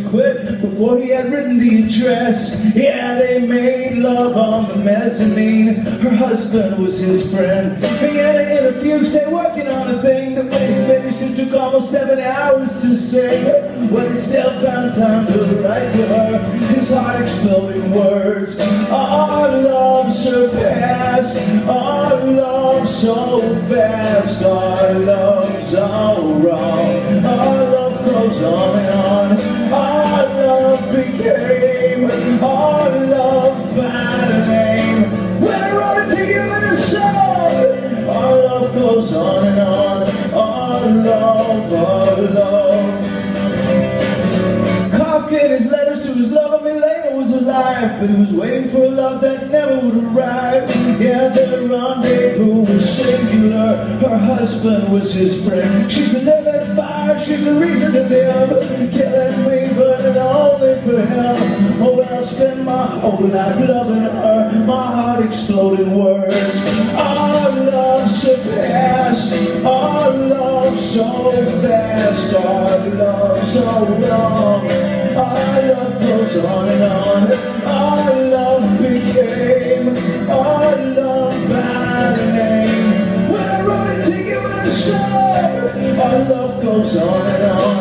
quit before he had written the address. Yeah, they made love on the mezzanine. Her husband was his friend. He had an interview, stay working on a thing that when he finished it took almost 7 hours to say. When he still found time to write to her his heart exploding words. Our love surpassed, our love so fast, our love's all wrong. Our love goes on and on. Our love became, our love found a name. When I wrote it to you in a song, our love goes on and on. Our love, our love. Kafka in his letters to his love of me later was alive, but he was waiting for a love that never would arrive. Yeah, their rendezvous was singular. Her husband was his friend. She's the living fire, she's the reason to live. Killing me, burning only for him. Oh, well, I'll spend my whole life loving her. My heart exploding words. Our love surpassed, our love so fast, our love so long. Our love goes on and on. Our love became, our love found a name. When I wrote it to you in a song, our love goes on and on.